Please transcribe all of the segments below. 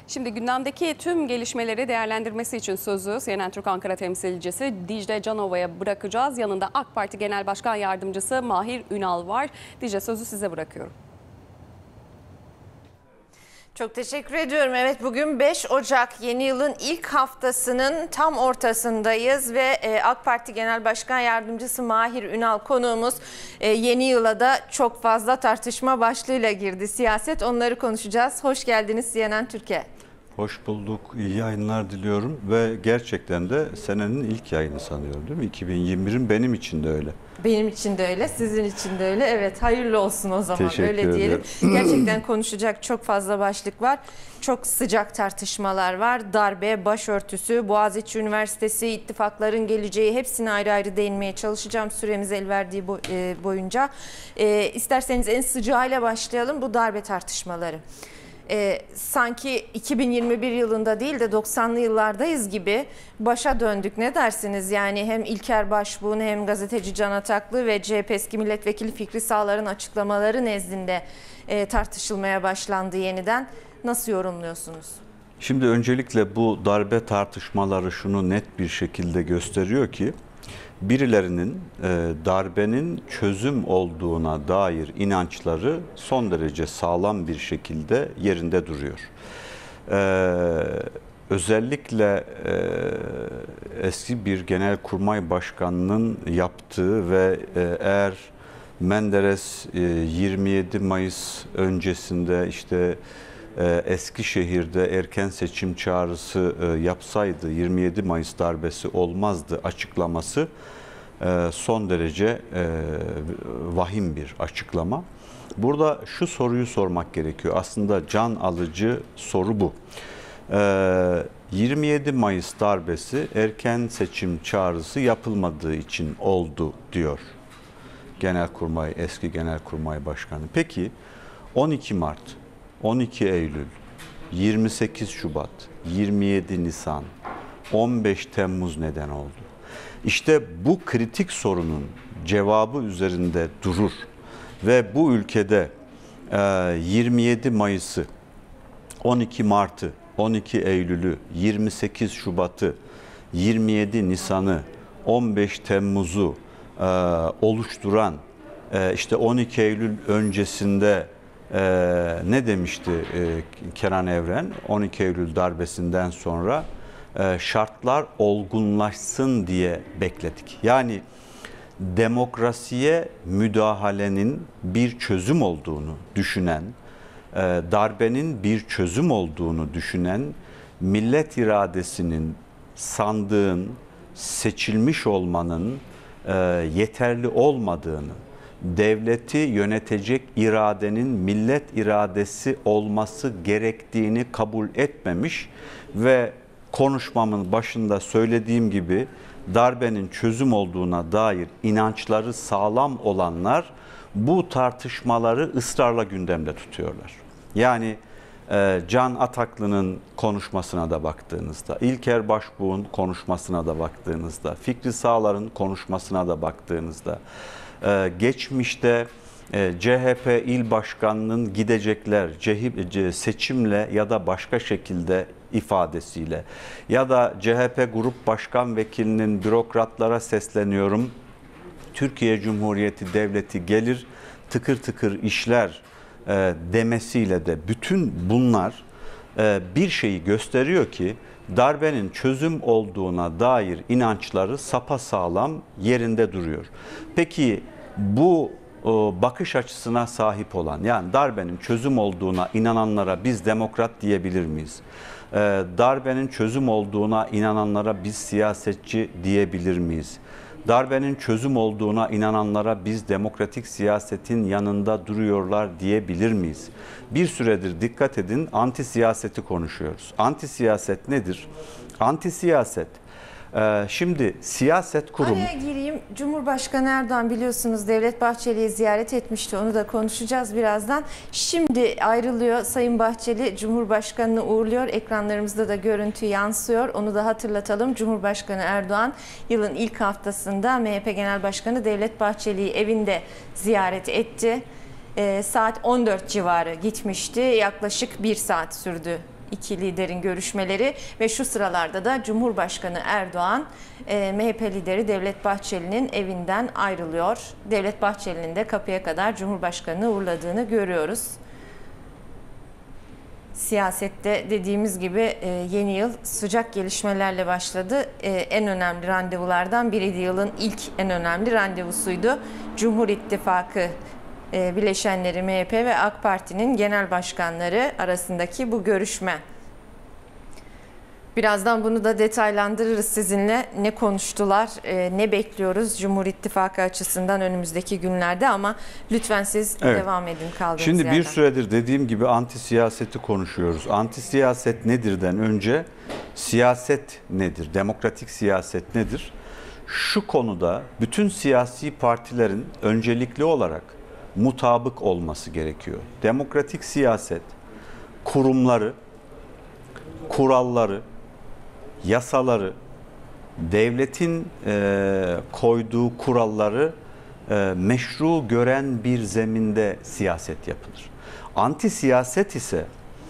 Şimdi gündemdeki tüm gelişmeleri değerlendirmesi için sözü CNN Türk Ankara temsilcisi Dicle Canova'ya bırakacağız. Yanında AK Parti Genel Başkan Yardımcısı Mahir Ünal var. Dicle, sözü size bırakıyorum. Çok teşekkür ediyorum. Evet, bugün 5 Ocak, yeni yılın ilk haftasının tam ortasındayız ve AK Parti Genel Başkan Yardımcısı Mahir Ünal konuğumuz. Yeni yıla da çok fazla tartışma başlığıyla girdi siyaset. Onları konuşacağız. Hoş geldiniz CNN Türkiye. Hoş bulduk. İyi yayınlar diliyorum ve gerçekten de senenin ilk yayını sanıyorum, değil mi? 2021'in benim için de öyle. Benim için de öyle, sizin için de öyle. Evet, hayırlı olsun o zaman. Teşekkür öyle diyelim. ederim. Gerçekten konuşacak çok fazla başlık var. Çok sıcak tartışmalar var. Darbe, başörtüsü, Boğaziçi Üniversitesi, ittifakların geleceği, hepsine ayrı ayrı değinmeye çalışacağım süremiz el verdiği boyunca. İsterseniz en sıcağıyla başlayalım, bu darbe tartışmaları. Sanki 2021 yılında değil de 90'lı yıllardayız gibi başa döndük. Ne dersiniz? Yani hem İlker Başbuğ'un hem gazeteci Can Ataklı ve CHP eski milletvekili Fikri Sağlar'ın açıklamaları nezdinde tartışılmaya başlandı yeniden. Nasıl yorumluyorsunuz? Şimdi öncelikle bu darbe tartışmaları şunu net bir şekilde gösteriyor ki birilerinin darbenin çözüm olduğuna dair inançları son derece sağlam bir şekilde yerinde duruyor. Özellikle eski bir genelkurmay başkanının yaptığı ve eğer Menderes 27 Mayıs öncesinde işte Eskişehir'de erken seçim çağrısı yapsaydı 27 Mayıs darbesi olmazdı açıklaması son derece vahim bir açıklama. Burada şu soruyu sormak gerekiyor. Aslında can alıcı soru bu. 27 Mayıs darbesi erken seçim çağrısı yapılmadığı için oldu diyor Genelkurmay, eski Genelkurmay Başkanı. Peki 12 Mart, 12 Eylül, 28 Şubat, 27 Nisan, 15 Temmuz neden oldu? İşte bu kritik sorunun cevabı üzerinde durur ve bu ülkede 27 Mayıs'ı, 12 Mart'ı, 12 Eylül'ü, 28 Şubat'ı, 27 Nisan'ı, 15 Temmuz'u oluşturan işte 12 Eylül öncesinde ne demişti Kenan Evren? 12 Eylül darbesinden sonra şartlar olgunlaşsın diye bekledik. Yani demokrasiye müdahalenin bir çözüm olduğunu düşünen, darbenin bir çözüm olduğunu düşünen, millet iradesinin, sandığın, seçilmiş olmanın yeterli olmadığını, devleti yönetecek iradenin millet iradesi olması gerektiğini kabul etmemiş ve konuşmamın başında söylediğim gibi darbenin çözüm olduğuna dair inançları sağlam olanlar bu tartışmaları ısrarla gündemde tutuyorlar. Yani Can Ataklı'nın konuşmasına da baktığınızda, İlker Başbuğ'un konuşmasına da baktığınızda, Fikri Sağlar'ın konuşmasına da baktığınızda, geçmişte CHP il başkanının gidecekler seçimle ya da başka şekilde ifadesiyle ya da CHP Grup Başkan Vekilinin bürokratlara sesleniyorum, Türkiye Cumhuriyeti Devleti gelir tıkır tıkır işler demesiyle de bütün bunlar bir şeyi gösteriyor ki darbenin çözüm olduğuna dair inançları sapasağlam yerinde duruyor. Peki bu bakış açısına sahip olan, yani darbenin çözüm olduğuna inananlara biz demokrat diyebilir miyiz? Darbenin çözüm olduğuna inananlara biz siyasetçi diyebilir miyiz? Darbenin çözüm olduğuna inananlara biz demokratik siyasetin yanında duruyorlar diyebilir miyiz? Bir süredir dikkat edin, anti siyaseti konuşuyoruz. Anti siyaset nedir? Anti siyaset, şimdi siyaset kurumu... Araya gireyim. Cumhurbaşkanı Erdoğan biliyorsunuz Devlet Bahçeli'yi ziyaret etmişti. Onu da konuşacağız birazdan. Şimdi ayrılıyor. Sayın Bahçeli Cumhurbaşkanı'nı uğurluyor. Ekranlarımızda da görüntü yansıyor. Onu da hatırlatalım. Cumhurbaşkanı Erdoğan yılın ilk haftasında MHP Genel Başkanı Devlet Bahçeli'yi evinde ziyaret etti. Saat 14 civarı gitmişti. Yaklaşık 1 saat sürdü iki liderin görüşmeleri ve şu sıralarda da Cumhurbaşkanı Erdoğan, MHP lideri Devlet Bahçeli'nin evinden ayrılıyor. Devlet Bahçeli'nin de kapıya kadar Cumhurbaşkanı'nı uğurladığını görüyoruz. Siyasette dediğimiz gibi yeni yıl sıcak gelişmelerle başladı. En önemli randevulardan biriydi. Yılın ilk en önemli randevusuydu. Cumhur İttifakı bileşenleri MHP ve AK Parti'nin genel başkanları arasındaki bu görüşme. Birazdan bunu da detaylandırırız sizinle. Ne konuştular, ne bekliyoruz Cumhur İttifakı açısından önümüzdeki günlerde, ama lütfen siz devam edin kaldığınız Şimdi yerden. bir süredir dediğim gibi anti siyaseti konuşuyoruz. Anti siyaset nedirden önce siyaset nedir? Demokratik siyaset nedir? Şu konuda bütün siyasi partilerin öncelikli olarak mutabık olması gerekiyor. Demokratik siyaset kurumları, kuralları, yasaları, devletin koyduğu kuralları meşru gören bir zeminde siyaset yapılır. Anti siyaset ise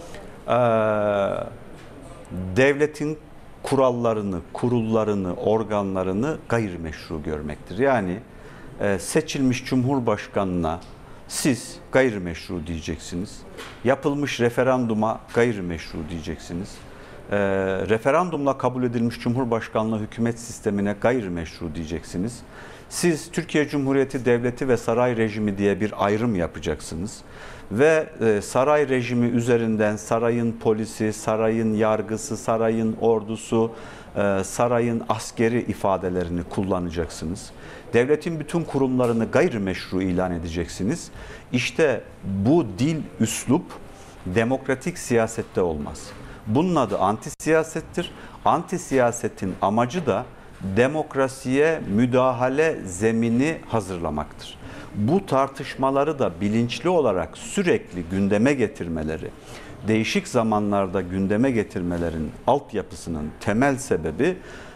devletin kurallarını, kurullarını, organlarını gayrimeşru görmektir. Yani seçilmiş Cumhurbaşkanına siz gayrimeşru diyeceksiniz. Yapılmış referanduma gayrimeşru diyeceksiniz. Referandumla kabul edilmiş Cumhurbaşkanlığı hükümet sistemine gayrimeşru diyeceksiniz. Siz Türkiye Cumhuriyeti Devleti ve saray rejimi diye bir ayrım yapacaksınız. Ve saray rejimi üzerinden sarayın polisi, sarayın yargısı, sarayın ordusu, sarayın askeri ifadelerini kullanacaksınız. Devletin bütün kurumlarını gayrimeşru ilan edeceksiniz. İşte bu dil, üslup demokratik siyasette olmaz. Bunun adı anti siyasettir. Anti siyasetin amacı da demokrasiye müdahale zemini hazırlamaktır. Bu tartışmaları da bilinçli olarak sürekli gündeme getirmeleri, değişik zamanlarda gündeme getirmelerin altyapısının temel sebebi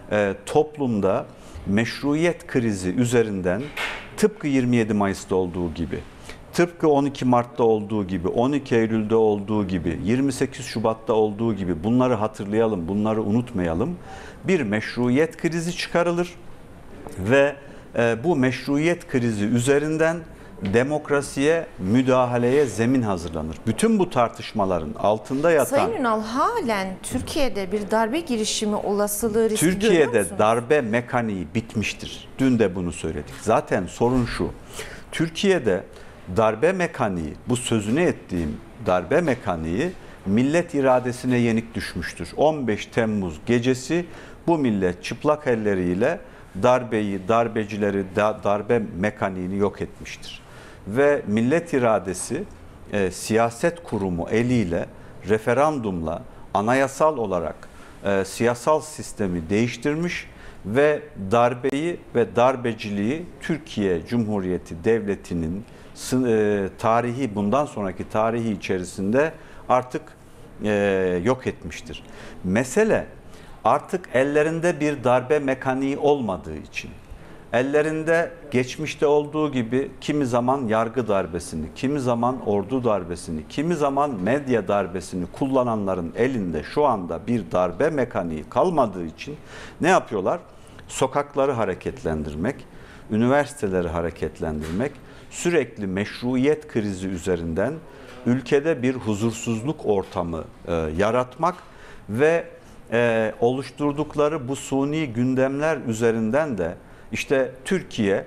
toplumda meşruiyet krizi üzerinden tıpkı 27 Mayıs'ta olduğu gibi, tıpkı 12 Mart'ta olduğu gibi, 12 Eylül'de olduğu gibi, 28 Şubat'ta olduğu gibi bunları hatırlayalım, bunları unutmayalım. Bir meşruiyet krizi çıkarılır ve bu meşruiyet krizi üzerinden demokrasiye, müdahaleye zemin hazırlanır. Bütün bu tartışmaların altında yatan... Sayın Ünal, halen Türkiye'de bir darbe girişimi olasılığı riski görüyor musunuz? Türkiye'de darbe mekaniği bitmiştir. Dün de bunu söyledik. Zaten sorun şu. Türkiye'de darbe mekaniği, bu sözünü ettiğim darbe mekaniği millet iradesine yenik düşmüştür. 15 Temmuz gecesi bu millet çıplak elleriyle darbeyi, darbecileri, darbe mekaniğini yok etmiştir. Ve millet iradesi siyaset kurumu eliyle referandumla anayasal olarak siyasal sistemi değiştirmiş ve darbeyi ve darbeciliği Türkiye Cumhuriyeti Devleti'nin tarihi, bundan sonraki tarihi içerisinde artık yok etmiştir. Mesele artık ellerinde bir darbe mekaniği olmadığı için, ellerinde geçmişte olduğu gibi kimi zaman yargı darbesini, kimi zaman ordu darbesini, kimi zaman medya darbesini kullananların elinde şu anda bir darbe mekaniği kalmadığı için ne yapıyorlar? Sokakları hareketlendirmek, üniversiteleri hareketlendirmek, sürekli meşruiyet krizi üzerinden ülkede bir huzursuzluk ortamı yaratmak ve oluşturdukları bu suni gündemler üzerinden de işte Türkiye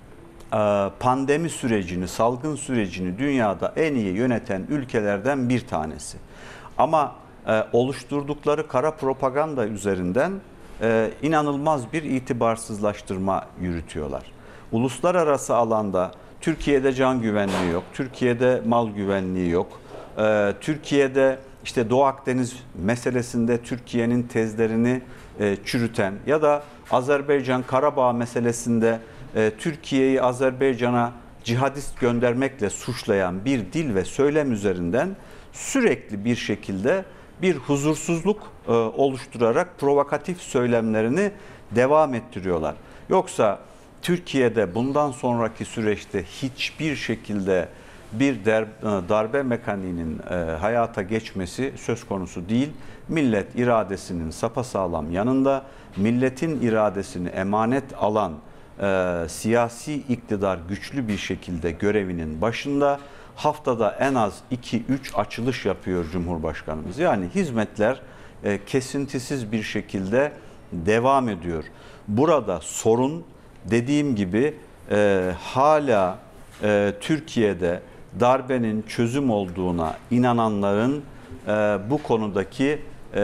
pandemi sürecini, salgın sürecini dünyada en iyi yöneten ülkelerden bir tanesi. Ama oluşturdukları kara propaganda üzerinden inanılmaz bir itibarsızlaştırma yürütüyorlar. Uluslararası alanda Türkiye'de can güvenliği yok, Türkiye'de mal güvenliği yok, Türkiye'de işte Doğu Akdeniz meselesinde Türkiye'nin tezlerini çürüten ya da Azerbaycan Karabağ meselesinde Türkiye'yi Azerbaycan'a cihadist göndermekle suçlayan bir dil ve söylem üzerinden sürekli bir şekilde bir huzursuzluk oluşturarak provokatif söylemlerini devam ettiriyorlar. Yoksa Türkiye'de bundan sonraki süreçte hiçbir şekilde bir darbe mekaniğinin hayata geçmesi söz konusu değil. Millet iradesinin sapasağlam yanında, milletin iradesini emanet alan siyasi iktidar güçlü bir şekilde görevinin başında. Haftada en az 2-3 açılış yapıyor Cumhurbaşkanımız. Yani hizmetler kesintisiz bir şekilde devam ediyor. Burada sorun, dediğim gibi, hala Türkiye'de darbenin çözüm olduğuna inananların bu konudaki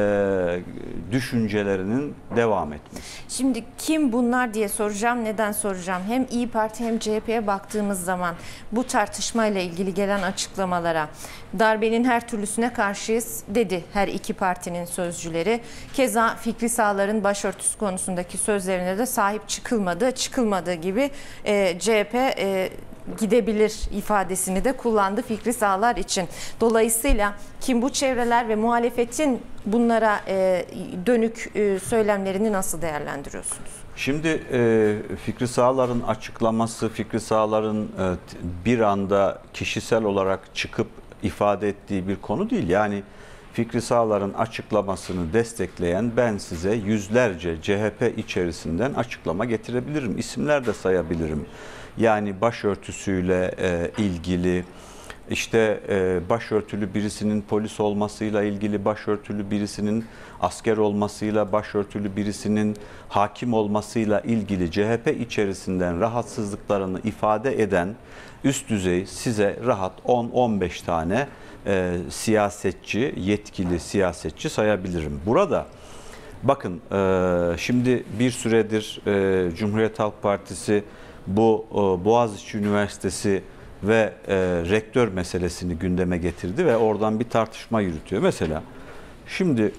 düşüncelerinin devam etmesi. Şimdi kim bunlar diye soracağım. Neden soracağım? Hem İyi Parti hem CHP'ye baktığımız zaman bu tartışmayla ilgili gelen açıklamalara, darbenin her türlüsüne karşıyız dedi her iki partinin sözcüleri. Keza Fikri Sağlar'ın başörtüsü konusundaki sözlerine de sahip çıkılmadığı gibi CHP gidebilir ifadesini de kullandı Fikri Sağlar için. Dolayısıyla kim bu çevreler ve muhalefetin bunlara dönük söylemlerini nasıl değerlendiriyorsunuz? Şimdi Fikri Sağlar'ın açıklaması, Fikri Sağlar'ın bir anda kişisel olarak çıkıp ifade ettiği bir konu değil. Yani Fikri Sağlar'ın açıklamasını destekleyen ben size yüzlerce CHP içerisinden açıklama getirebilirim. İsimler de sayabilirim. Yani başörtüsüyle ilgili, işte başörtülü birisinin polis olmasıyla ilgili, başörtülü birisinin asker olmasıyla, başörtülü birisinin hakim olmasıyla ilgili CHP içerisinden rahatsızlıklarını ifade eden üst düzey size rahat 10-15 tane siyasetçi, yetkili siyasetçi sayabilirim. Burada bakın şimdi bir süredir Cumhuriyet Halk Partisi bu Boğaziçi Üniversitesi ve rektör meselesini gündeme getirdi ve oradan bir tartışma yürütüyor. Mesela şimdi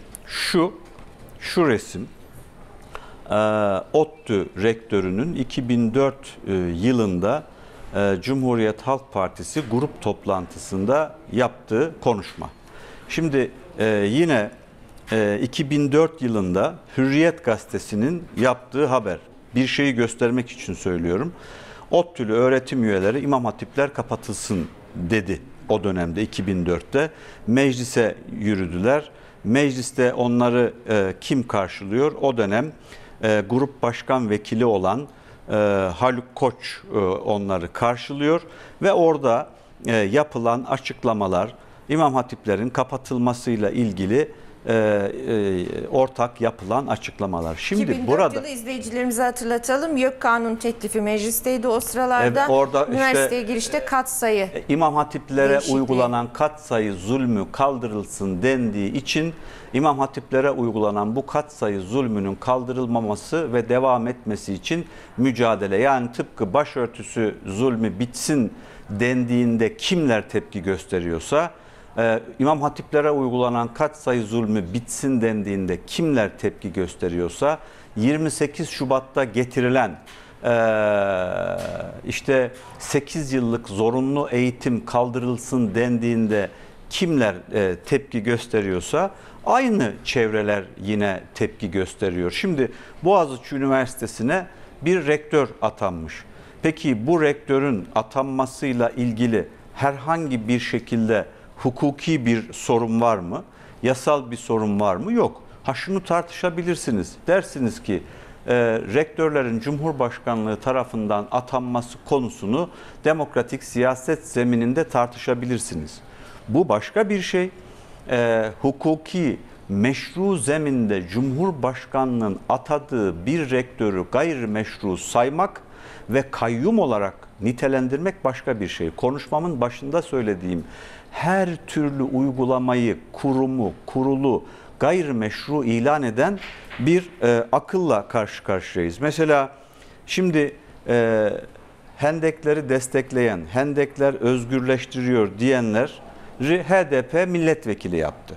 şu resim ODTÜ rektörünün 2004 yılında Cumhuriyet Halk Partisi grup toplantısında yaptığı konuşma. Şimdi yine 2004 yılında Hürriyet gazetesinin yaptığı haber. Bir şeyi göstermek için söylüyorum. ODTÜ'lü öğretim üyeleri İmam Hatipler kapatılsın dedi o dönemde 2004'te. Meclise yürüdüler. Mecliste onları kim karşılıyor? O dönem grup başkan vekili olan Haluk Koç onları karşılıyor ve orada yapılan açıklamalar İmam Hatiplerin kapatılmasıyla ilgili ortak yapılan açıklamalar. Şimdi 2004 burada yılı izleyicilerimize hatırlatalım. YÖK kanun teklifi meclisteydi o sıralarda. Orada üniversiteye girişte katsayı İmam Hatiplere değişikliği. uygulanan katsayı zulmü kaldırılsın dendiği için İmam Hatiplere uygulanan bu katsayı zulmünün kaldırılmaması ve devam etmesi için mücadele. Yani tıpkı başörtüsü zulmü bitsin dendiğinde kimler tepki gösteriyorsa, İmam Hatiplere uygulanan katsayı zulmü bitsin dendiğinde kimler tepki gösteriyorsa, 28 Şubat'ta getirilen işte 8 yıllık zorunlu eğitim kaldırılsın dendiğinde kimler tepki gösteriyorsa aynı çevreler yine tepki gösteriyor. Şimdi Boğaziçi Üniversitesi'ne bir rektör atanmış. Peki bu rektörün atanmasıyla ilgili herhangi bir şekilde hukuki bir sorun var mı? Yasal bir sorun var mı? Yok. Şunu tartışabilirsiniz. Dersiniz ki rektörlerin Cumhurbaşkanlığı tarafından atanması konusunu demokratik siyaset zemininde tartışabilirsiniz. Bu başka bir şey. Hukuki, meşru zeminde Cumhurbaşkanlığının atadığı bir rektörü gayrimeşru saymak ve kayyum olarak nitelendirmek başka bir şey. Konuşmamın başında söylediğim her türlü uygulamayı, kurumu, kurulu gayrimeşru ilan eden bir akılla karşı karşıyayız. Mesela şimdi Hendekleri destekleyen, Hendekler özgürleştiriyor diyenleri HDP milletvekili yaptı.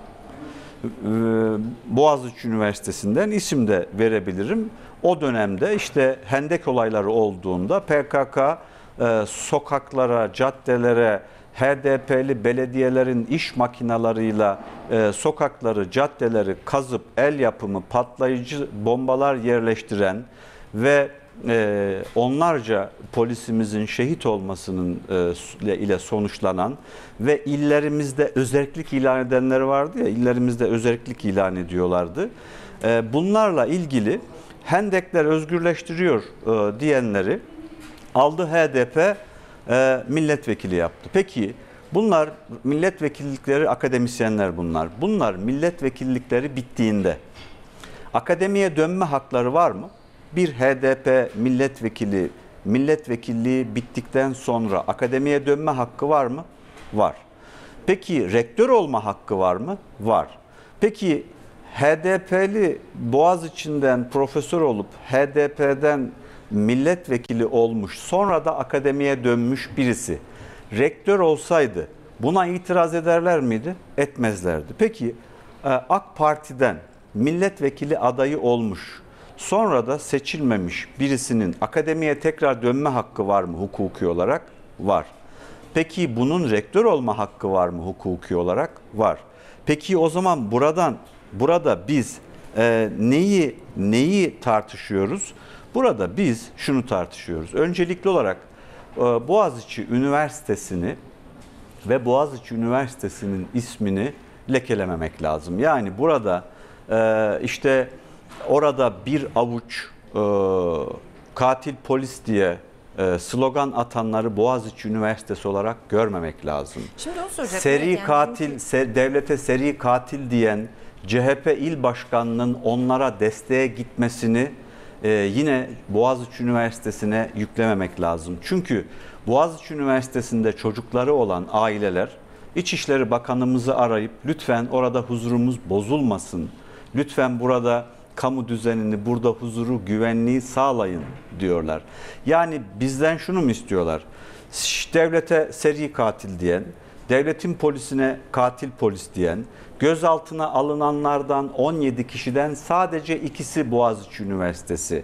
Boğaziçi Üniversitesi'nden isim de verebilirim. O dönemde işte Hendek olayları olduğunda PKK sokaklara, caddelere, HDP'li belediyelerin iş makinalarıyla sokakları, caddeleri kazıp el yapımı patlayıcı bombalar yerleştiren ve onlarca polisimizin şehit olmasının ile sonuçlanan ve illerimizde özellik ilan edenleri vardı ya, illerimizde özellik ilan ediyorlardı. Bunlarla ilgili Hendekler özgürleştiriyor diyenleri aldı HDP milletvekili yaptı. Peki bunlar milletvekillikleri, akademisyenler bunlar. Bunlar milletvekillikleri bittiğinde akademiye dönme hakları var mı? Bir HDP milletvekilliği bittikten sonra akademiye dönme hakkı var mı? Var. Peki rektör olma hakkı var mı? Var. Peki HDP'li Boğaziçi'nden profesör olup HDP'den milletvekili olmuş, sonra da akademiye dönmüş birisi rektör olsaydı buna itiraz ederler miydi? Etmezlerdi. Peki AK Parti'den milletvekili adayı olmuş, sonra da seçilmemiş birisinin akademiye tekrar dönme hakkı var mı hukuki olarak? Var. Peki bunun rektör olma hakkı var mı hukuki olarak? Var. Peki o zaman burada biz neyi tartışıyoruz? Burada biz şunu tartışıyoruz. Öncelikli olarak Boğaziçi Üniversitesi'ni ve Boğaziçi Üniversitesi'nin ismini lekelememek lazım. Yani burada işte orada bir avuç katil polis diye slogan atanları Boğaziçi Üniversitesi olarak görmemek lazım. Şimdi onu soracaktım. Seri katil, devlete seri katil diyen CHP il başkanının onlara desteğe gitmesini yine Boğaziçi Üniversitesi'ne yüklememek lazım. Çünkü Boğaziçi Üniversitesi'nde çocukları olan aileler İçişleri Bakanımızı arayıp lütfen orada huzurumuz bozulmasın, lütfen burada kamu düzenini, burada huzuru, güvenliği sağlayın diyorlar. Yani bizden şunu mu istiyorlar? Devlete seri katil diyen, devletin polisine katil polis diyen, gözaltına alınanlardan 17 kişiden sadece ikisi Boğaziçi Üniversitesi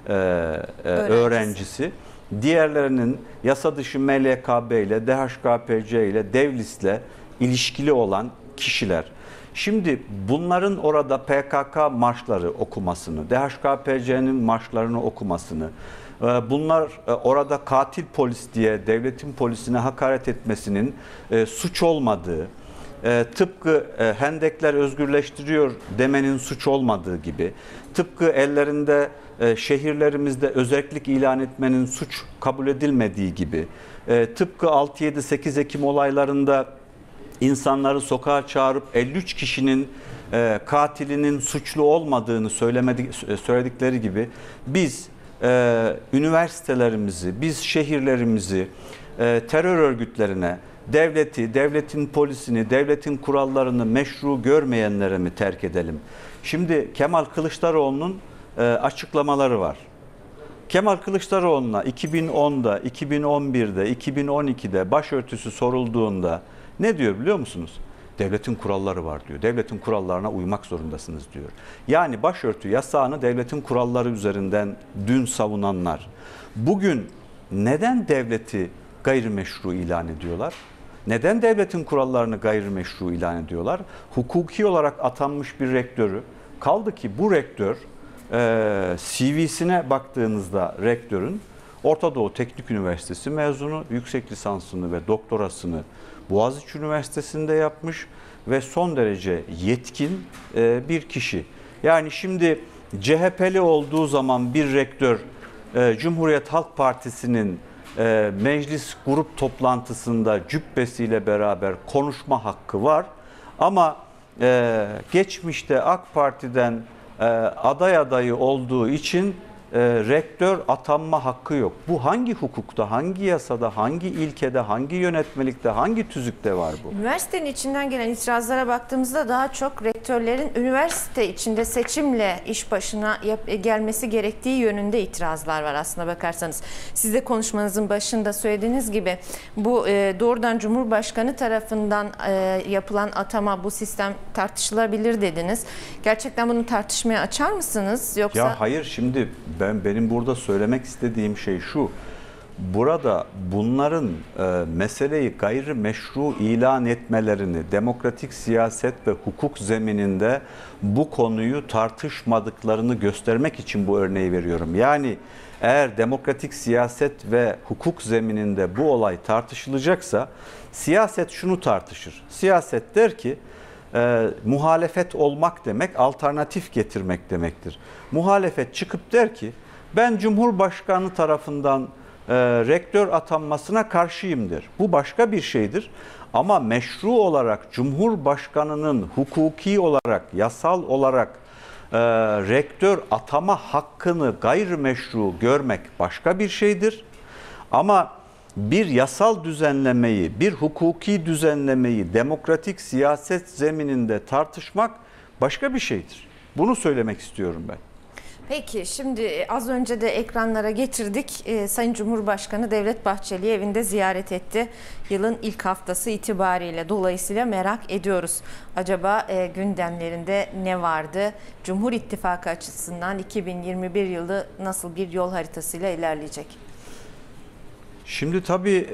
öğrencisi. Diğerlerinin yasa dışı MLKB ile, DHKPC ile, Devlis'le ilişkili olan kişiler. Şimdi bunların orada PKK marşları okumasını, DHKPC'nin marşlarını okumasını, bunlar orada katil polis diye devletin polisine hakaret etmesinin suç olmadığı, tıpkı Hendekler özgürleştiriyor demenin suç olmadığı gibi, tıpkı ellerinde şehirlerimizde özellik ilan etmenin suç kabul edilmediği gibi, tıpkı 6-7-8 Ekim olaylarında insanları sokağa çağırıp 53 kişinin katilinin suçlu olmadığını söyledikleri gibi biz üniversitelerimizi, biz şehirlerimizi terör örgütlerine, devletin polisini, devletin kurallarını meşru görmeyenlere mi terk edelim? Şimdi Kemal Kılıçdaroğlu'nun açıklamaları var. Kemal Kılıçdaroğlu'na 2010'da, 2011'de, 2012'de başörtüsü sorulduğunda ne diyor biliyor musunuz? Devletin kuralları var diyor. Devletin kurallarına uymak zorundasınız diyor. Yani başörtü yasağını devletin kuralları üzerinden dün savunanlar bugün neden devleti gayrimeşru ilan ediyorlar? Neden devletin kurallarını gayrimeşru ilan ediyorlar? Hukuki olarak atanmış bir rektörü, kaldı ki bu rektör CV'sine baktığınızda rektörün Orta Doğu Teknik Üniversitesi mezunu, yüksek lisansını ve doktorasını Boğaziçi Üniversitesi'nde yapmış ve son derece yetkin bir kişi. Yani şimdi CHP'li olduğu zaman bir rektör Cumhuriyet Halk Partisi'nin meclis grup toplantısında cübbesiyle beraber konuşma hakkı var. Ama geçmişte AK Parti'den aday adayı olduğu için rektör atanma hakkı yok. Bu hangi hukukta, hangi yasada, hangi ilkede, hangi yönetmelikte, hangi tüzükte var bu? Üniversitenin içinden gelen itirazlara baktığımızda daha çok rektörlerin üniversite içinde seçimle iş başına gelmesi gerektiği yönünde itirazlar var aslına bakarsanız. Siz de konuşmanızın başında söylediğiniz gibi bu doğrudan Cumhurbaşkanı tarafından yapılan atama, bu sistem tartışılabilir dediniz. Gerçekten bunu tartışmaya açar mısınız? Yoksa... Ya hayır, şimdi benim burada söylemek istediğim şey şu. Burada bunların meseleyi gayrimeşru ilan etmelerini, demokratik siyaset ve hukuk zemininde bu konuyu tartışmadıklarını göstermek için bu örneği veriyorum. Yani eğer demokratik siyaset ve hukuk zemininde bu olay tartışılacaksa siyaset şunu tartışır. Siyaset der ki muhalefet olmak demek alternatif getirmek demektir. Muhalefet çıkıp der ki ben Cumhurbaşkanı tarafından rektör atanmasına karşıyımdır. Bu başka bir şeydir. Ama meşru olarak Cumhurbaşkanının hukuki olarak, yasal olarak rektör atama hakkını gayrimeşru görmek başka bir şeydir. Ama bir yasal düzenlemeyi, bir hukuki düzenlemeyi demokratik siyaset zemininde tartışmak başka bir şeydir. Bunu söylemek istiyorum ben. Peki şimdi az önce de ekranlara getirdik. Sayın Cumhurbaşkanı Devlet Bahçeli'yi evinde ziyaret etti. Yılın ilk haftası itibariyle. Dolayısıyla merak ediyoruz. Acaba gündemlerinde ne vardı? Cumhur İttifakı açısından 2021 yılı nasıl bir yol haritasıyla ilerleyecek? Şimdi tabii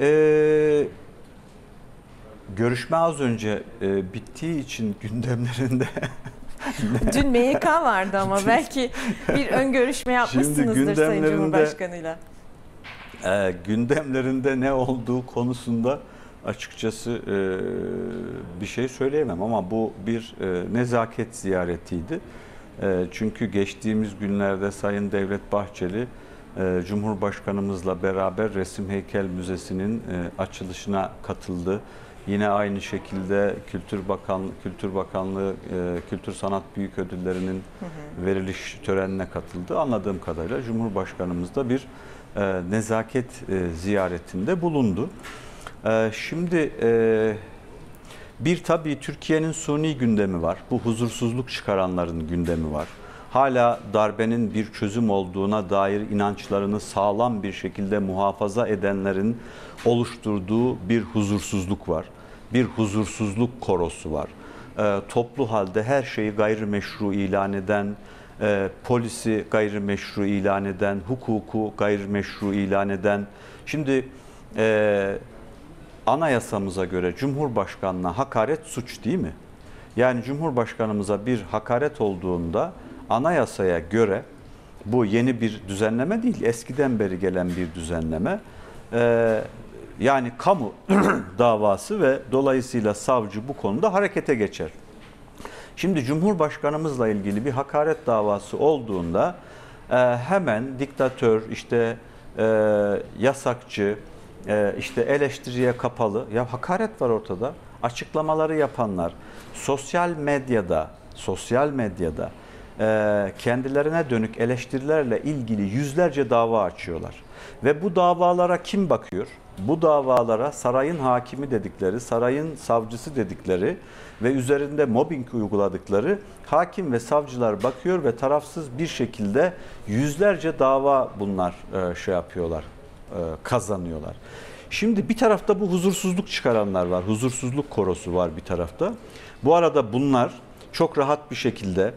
görüşme az önce bittiği için gündemlerinde Dün MYK vardı ama belki bir ön görüşme yapmışsınızdır Sayın Cumhurbaşkanı'yla. Gündemlerinde ne olduğu konusunda açıkçası bir şey söyleyemem ama bu bir nezaket ziyaretiydi. Çünkü geçtiğimiz günlerde Sayın Devlet Bahçeli Cumhurbaşkanımızla beraber Resim Heykel Müzesi'nin açılışına katıldı. Yine aynı şekilde Kültür Bakanlığı Kültür Sanat Büyük Ödülleri'nin veriliş törenine katıldı. Anladığım kadarıyla Cumhurbaşkanımız da bir nezaket ziyaretinde bulundu. Şimdi bir tabii Türkiye'nin suni gündemi var. Bu huzursuzluk çıkaranların gündemi var. Hala darbenin bir çözüm olduğuna dair inançlarını sağlam bir şekilde muhafaza edenlerin oluşturduğu bir huzursuzluk var. Bir huzursuzluk korosu var. Toplu halde her şeyi gayrimeşru ilan eden, polisi gayrimeşru ilan eden, hukuku gayrimeşru ilan eden. Şimdi anayasamıza göre Cumhurbaşkanına hakaret suç değil mi? Yani Cumhurbaşkanımıza bir hakaret olduğunda anayasaya göre bu yeni bir düzenleme değil, eskiden beri gelen bir düzenleme. Yani kamu davası ve dolayısıyla savcı bu konuda harekete geçer. Şimdi Cumhurbaşkanımızla ilgili bir hakaret davası olduğunda hemen diktatör, işte yasakçı, işte eleştiriye kapalı, ya hakaret var ortada. Açıklamaları yapanlar sosyal medyada kendilerine dönük eleştirilerle ilgili yüzlerce dava açıyorlar. Ve bu davalara kim bakıyor? Bu davalara sarayın hakimi dedikleri, sarayın savcısı dedikleri ve üzerinde mobbing uyguladıkları hakim ve savcılar bakıyor ve tarafsız bir şekilde yüzlerce dava bunlar kazanıyorlar. Şimdi bir tarafta bu huzursuzluk çıkaranlar var, huzursuzluk korosu var bir tarafta. Bu arada bunlar çok rahat bir şekilde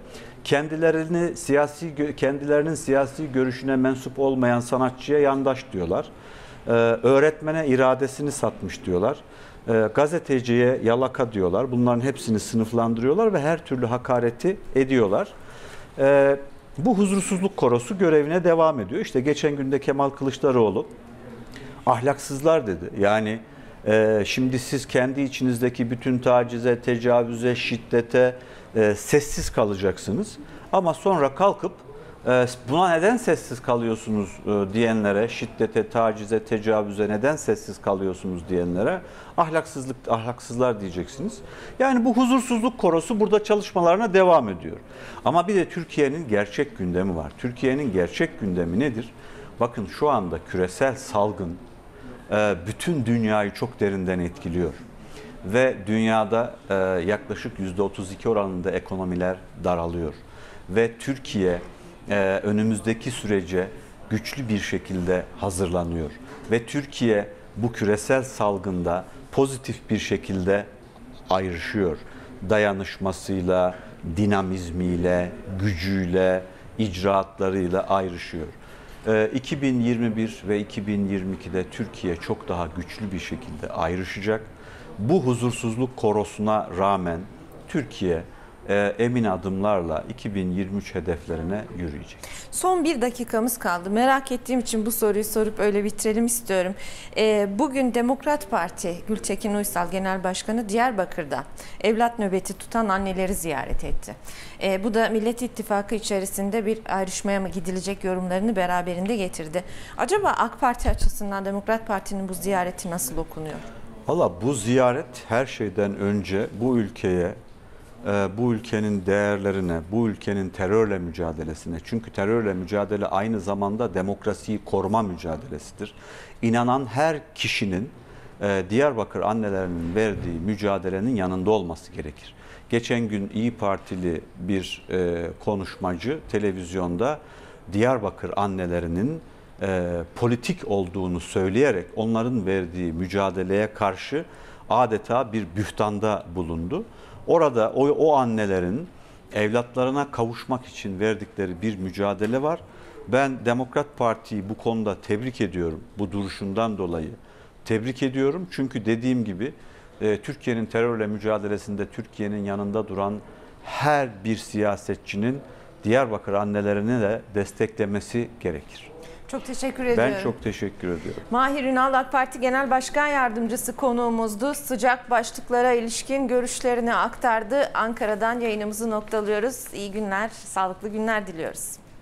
kendilerinin siyasi görüşüne mensup olmayan sanatçıya yandaş diyorlar. Öğretmene iradesini satmış diyorlar. Gazeteciye yalaka diyorlar. Bunların hepsini sınıflandırıyorlar ve her türlü hakareti ediyorlar. Bu huzursuzluk korosu görevine devam ediyor. İşte geçen günde Kemal Kılıçdaroğlu ahlaksızlar dedi. Yani şimdi siz kendi içinizdeki bütün tacize, tecavüze, şiddete sessiz kalacaksınız. Ama sonra kalkıp buna neden sessiz kalıyorsunuz diyenlere, şiddete, tacize, tecavüze neden sessiz kalıyorsunuz diyenlere ahlaksızlar diyeceksiniz. Yani bu huzursuzluk korosu burada çalışmalarına devam ediyor. Ama bir de Türkiye'nin gerçek gündemi var. Türkiye'nin gerçek gündemi nedir? Bakın şu anda küresel salgın bütün dünyayı çok derinden etkiliyor. Ve dünyada yaklaşık %32 oranında ekonomiler daralıyor. Ve Türkiye önümüzdeki sürece güçlü bir şekilde hazırlanıyor. Ve Türkiye bu küresel salgında pozitif bir şekilde ayrışıyor. Dayanışmasıyla, dinamizmiyle, gücüyle, icraatlarıyla ayrışıyor. 2021 ve 2022'de Türkiye çok daha güçlü bir şekilde ayrışacak. Bu huzursuzluk korosuna rağmen Türkiye emin adımlarla 2023 hedeflerine yürüyecek. Son bir dakikamız kaldı. Merak ettiğim için bu soruyu sorup öyle bitirelim istiyorum. Bugün Demokrat Parti Gültekin Uysal Genel Başkanı Diyarbakır'da evlat nöbeti tutan anneleri ziyaret etti. Bu da Millet İttifakı içerisinde bir ayrışmaya mı gidilecek yorumlarını beraberinde getirdi. Acaba AK Parti açısından Demokrat Parti'nin bu ziyareti nasıl okunuyor? Valla bu ziyaret her şeyden önce bu ülkeye, bu ülkenin değerlerine, bu ülkenin terörle mücadelesine, çünkü terörle mücadele aynı zamanda demokrasiyi koruma mücadelesidir. İnanan her kişinin Diyarbakır annelerinin verdiği mücadelenin yanında olması gerekir. Geçen gün İyi Partili bir konuşmacı televizyonda Diyarbakır annelerinin politik olduğunu söyleyerek onların verdiği mücadeleye karşı adeta bir bühtanda bulundu. Orada o annelerin evlatlarına kavuşmak için verdikleri bir mücadele var. Ben Demokrat Parti'yi bu konuda tebrik ediyorum. Bu duruşundan dolayı tebrik ediyorum. Çünkü dediğim gibi Türkiye'nin terörle mücadelesinde Türkiye'nin yanında duran her bir siyasetçinin Diyarbakır annelerini de desteklemesi gerekir. Çok teşekkür ediyorum. Ben çok teşekkür ediyorum. Mahir Ünal AK Parti Genel Başkan Yardımcısı konuğumuzdu. Sıcak başlıklara ilişkin görüşlerini aktardı. Ankara'dan yayınımızı noktalıyoruz. İyi günler, sağlıklı günler diliyoruz.